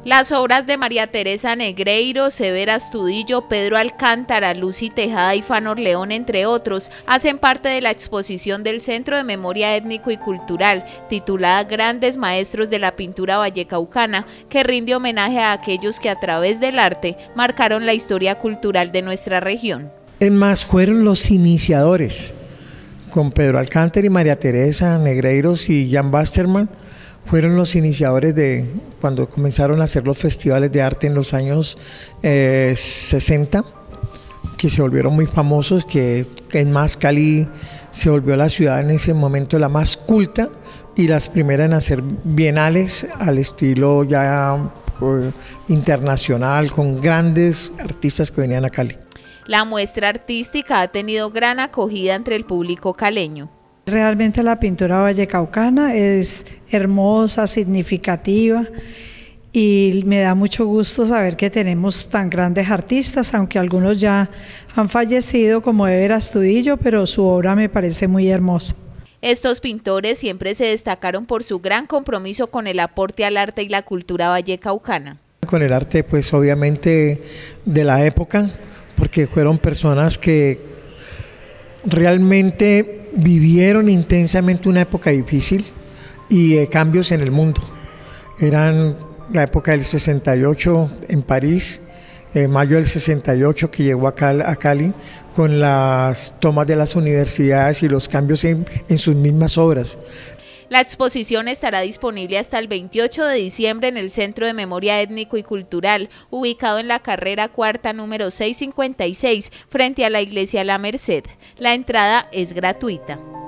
Las obras de María Teresa Negreiro, Severa Astudillo, Pedro Alcántara, Lucy Tejada y Fanor León, entre otros, hacen parte de la exposición del Centro de Memoria Étnico y Cultural, titulada Grandes Maestros de la Pintura Vallecaucana, que rinde homenaje a aquellos que a través del arte marcaron la historia cultural de nuestra región. Es más, fueron los iniciadores, con Pedro Alcántara y María Teresa Negreiros y Jan Basterman, fueron los iniciadores de cuando comenzaron a hacer los festivales de arte en los años 60, que se volvieron muy famosos, que en más Cali se volvió la ciudad en ese momento la más culta y las primeras en hacer bienales al estilo ya internacional, con grandes artistas que venían a Cali. La muestra artística ha tenido gran acogida entre el público caleño. Realmente la pintura vallecaucana es hermosa, significativa y me da mucho gusto saber que tenemos tan grandes artistas, aunque algunos ya han fallecido como Severa Astudillo, pero su obra me parece muy hermosa. Estos pintores siempre se destacaron por su gran compromiso con el aporte al arte y la cultura vallecaucana. Con el arte, pues obviamente de la época, porque fueron personas que realmente vivieron intensamente una época difícil y cambios en el mundo. Eran la época del 68 en París, mayo del 68 que llegó a Cali con las tomas de las universidades y los cambios en sus mismas obras. La exposición estará disponible hasta el 28 de diciembre en el Centro de Memoria Étnico y Cultural, ubicado en la carrera cuarta número 656, frente a la Iglesia La Merced. La entrada es gratuita.